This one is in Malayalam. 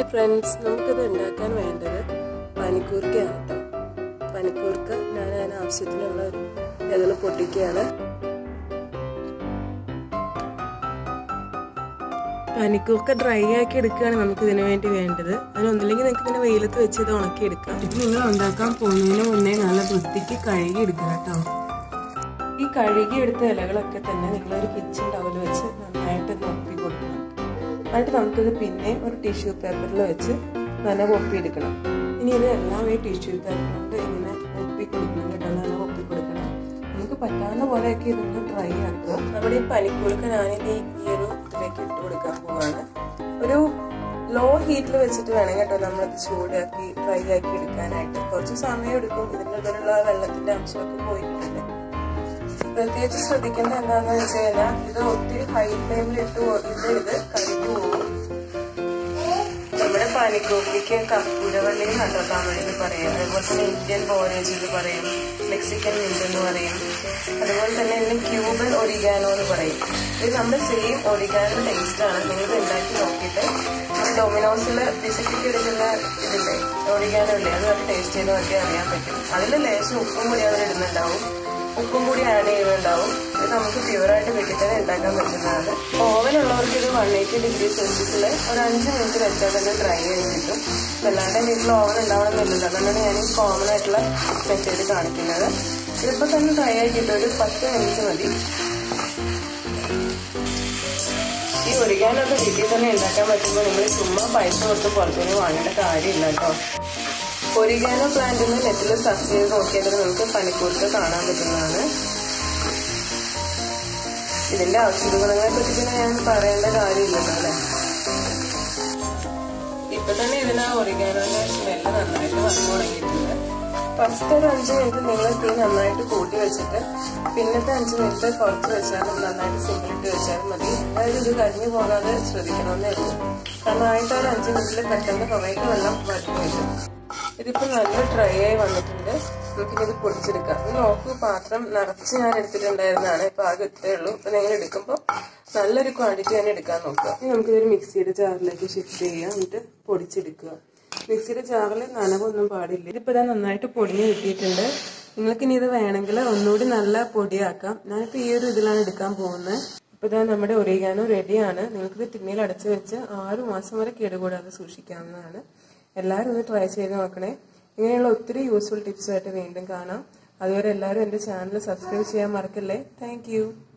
ഹായ് ഫ്രണ്ട്സ്, നമുക്കിത് ഉണ്ടാക്കാൻ വേണ്ടത് പനിക്കൂർക്കയാണ് കേട്ടോ. പനിക്കൂർക്ക ഞാൻ അതിന് ആവശ്യത്തിനുള്ള ഒരു ഇതിൽ പൊട്ടിക്കുകയാണ്. പനിക്കൂർക്ക ഡ്രൈ ആക്കി എടുക്കുകയാണ് നമുക്ക് ഇതിനു വേണ്ടി വേണ്ടത്. അതിനൊന്നില്ലെങ്കിൽ നിങ്ങൾക്ക് ഇതിനെ വെയിലത്ത് വെച്ച് ഇത് ഉണക്കി എടുക്കാം. ഇത് നിങ്ങൾ ഉണ്ടാക്കാൻ പോകുന്നതിന് മുന്നേ നല്ല വൃത്തിക്ക് കഴുകി എടുക്കുക കേട്ടോ. ഈ കഴുകി എടുത്ത ഇലകളൊക്കെ തന്നെ നിങ്ങളൊരു കിച്ചൺ ടവൽ വെച്ച് നന്നായിട്ട് നോക്കി കൊടുക്കണം. എന്നിട്ട് നമുക്കിത് പിന്നെ ഒരു ടിഷ്യൂ പേപ്പറിൽ വെച്ച് നനവ് ഒപ്പിയെടുക്കണം. ഇനി ഇത് എല്ലാം ഈ ടിഷ്യൂ പേപ്പർ കൊണ്ട് ഇങ്ങനെ ഒപ്പി കൊടുക്കണം കേട്ടോ. നനവ് ഒപ്പി കൊടുക്കണം. നമുക്ക് പറ്റാവുന്ന പോലെയൊക്കെ ഇതൊന്ന് ഡ്രൈ ആക്കുക. നമ്മുടെ ഈ പനിക്കൂർക്ക ഞാനിത് ഈ ഒരു ഇതിലേക്ക് ഇട്ട് കൊടുക്കാൻ പോവാണ്. ഒരു ലോ ഹീറ്റിൽ വെച്ചിട്ട് വേണം കേട്ടോ നമ്മളിത് ചൂടാക്കി ഡ്രൈ ആക്കി എടുക്കാനായിട്ട്. കുറച്ച് സമയം എടുക്കും. ഇതിൻ്റെ ഉള്ളിലുള്ള വെള്ളത്തിന്റെ അംശമൊക്കെ പോയിട്ടുണ്ട്. പ്രത്യേകിച്ച് ശ്രദ്ധിക്കേണ്ടത് എന്താണെന്ന് വെച്ച് കഴിഞ്ഞാൽ ഇത് ഒത്തിരി ഹൈ ഫ്ലെയിമിൽ ഇട്ട് ഇത് കരിഞ്ഞു പോകും. നമ്മുടെ പനിക്കൂർക്കയ്ക്ക് കർപ്പൂരവള്ളി കേട്ടോ തമിഴിൽ പറയും. അതുപോലെ തന്നെ ഇന്ത്യൻ ബോറേജ് എന്ന് പറയും, മെക്സിക്കൻ മിന്റ് എന്ന് പറയും. അതുപോലെ തന്നെ ഇതിന് ക്യൂബൻ ഒറിഗാനോ എന്ന് പറയും. ഇത് നമ്മുടെ സെയിം ഒറിഗാനോ ടേസ്റ്റ് ആണ്. നിങ്ങൾ ഉണ്ടാക്കി നോക്കിയിട്ട് ഡൊമിനോസിൽ ബിസ്ക്കറ്റ് എടുക്കുന്ന ഇതില്ലേ ഒറിഗാനോ ഇല്ലേ, അത് ടേസ്റ്റ് ചെയ്ത് നോക്കിയാൽ അറിയാൻ പറ്റും. അതിൽ ലേശം ഉപ്പും കൂടി അവർ ഇടുന്നുണ്ടാവും, ഉപ്പും കൂടി ആഡ് ചെയ്യുന്നുണ്ടാവും. ഇത് നമുക്ക് പ്യുവറായിട്ട് വീട്ടിൽ തന്നെ ഉണ്ടാക്കാൻ പറ്റുന്നതാണ്. ഓവനുള്ളവർക്ക് ഇത് 180 ഡിഗ്രി സെൽഷ്യസിൽ ഒരു 5 മിനിറ്റ് വെച്ചാൽ തന്നെ ഡ്രൈ ആയി കിട്ടും. അല്ലാണ്ട് വീട്ടിൽ ഓവൻ ഉണ്ടാവണമെന്നില്ലല്ലോ. അതുകൊണ്ടാണ് ഞാൻ ഈ കോമൺ ആയിട്ടുള്ള മെത്തേഡ് കാണിക്കുന്നത്. ഇതിപ്പോൾ തന്നെ ഡ്രൈ ആയി കിട്ടും. ഒരു 10 മിനിറ്റ് മതി. ഈ ഒറിഗാനൊക്കെ വീട്ടിൽ തന്നെ ഉണ്ടാക്കാൻ പറ്റുമ്പോൾ നിങ്ങൾ ചുമ്മാ പൈസ കൊടുത്ത് പുറത്തുനിന്ന് വാങ്ങേണ്ട കാര്യമില്ല കേട്ടോ. ഒറിഗാനോ പ്ലാന്റിന് നെറ്റിൽ സെർച്ച് ചെയ്ത് നോക്കിയാൽ നമുക്ക് പനിക്കൂർക്ക കാണാൻ പറ്റുന്നതാണ്. ഇതിന്റെ ഔഷധ ഗുണങ്ങളെ പറ്റി പിന്നെ ഞാൻ പറയേണ്ട കാര്യമില്ലല്ലോ അല്ലെ. ഇപ്പൊ തന്നെ ഇതിന് ഒറിഗാനോന്റെ സ്മെല്ല് നന്നായിട്ട് വന്നു തുടങ്ങിയിട്ടുണ്ട്. ഫസ്റ്റ് ഒരു 5 മിനിറ്റ് നിങ്ങൾ തീ നന്നായിട്ട് കൂട്ടി വെച്ചിട്ട് പിന്നത്തെ 5 മിനിറ്റ് കുറച്ച് വെച്ചാലും നന്നായിട്ട് സിമ്പിളിട്ട് വെച്ചാലും മതി. അതായത് ഇത് കരിഞ്ഞു പോകാതെ ശ്രദ്ധിക്കണമെന്നേ ഉള്ളൂ. കാരണം ആയിട്ട് ഒരു 5 മിനിറ്റിൽ പെട്ടെന്ന് കുറേയൊക്കെ വെള്ളം വറ്റി വരും. ഇതിപ്പോൾ നല്ല ഡ്രൈ ആയി വന്നിട്ടുണ്ട്. നമുക്കിനി ഇത് പൊടിച്ചെടുക്കാം. ഇത് നോക്കൂ, പാത്രം നിറച്ച് ഞാൻ എടുത്തിട്ടുണ്ടായിരുന്നതാണ്. ഇപ്പൊ ആകെ ഇത്രയേ ഉള്ളൂ. ഇപ്പൊ നിങ്ങൾ എടുക്കുമ്പോൾ നല്ലൊരു ക്വാണ്ടിറ്റി തന്നെ എടുക്കാൻ നോക്കുക. ഇനി നമുക്കിതൊരു മിക്സിയുടെ ജാറിലേക്ക് ഷിഫ്റ്റ് ചെയ്യാം. എന്നിട്ട് പൊടിച്ചെടുക്കുക. മിക്സിയുടെ ജാറിൽ നനവൊന്നും പാടില്ല. ഇതിപ്പോൾ ഇതാ നന്നായിട്ട് പൊടിഞ്ഞ് കിട്ടിയിട്ടുണ്ട്. നിങ്ങൾക്കിനി ഇത് വേണമെങ്കിൽ ഒന്നുകൂടി നല്ല പൊടിയാക്കാം. ഞാനിപ്പോൾ ഈ ഒരു ഇതിലാണ് എടുക്കാൻ പോകുന്നത്. ഇപ്പോൾ ഇതാ നമ്മുടെ ഒറിഗാനോ റെഡിയാണ്. നിങ്ങൾക്കിത് ടിന്നിൽ അടച്ചു വെച്ച് 6 മാസം വരെ കേടുകൂടാതെ സൂക്ഷിക്കാവുന്നതാണ്. എല്ലാവരും ഒന്ന് ട്രൈ ചെയ്ത് നോക്കണേ. ഇങ്ങനെയുള്ള ഒത്തിരി യൂസ്ഫുൾ ടിപ്സുമായിട്ട് വീണ്ടും കാണാം. അതുവരെ എല്ലാവരും എൻ്റെ ചാനൽ സബ്സ്ക്രൈബ് ചെയ്യാൻ മറക്കല്ലേ. താങ്ക്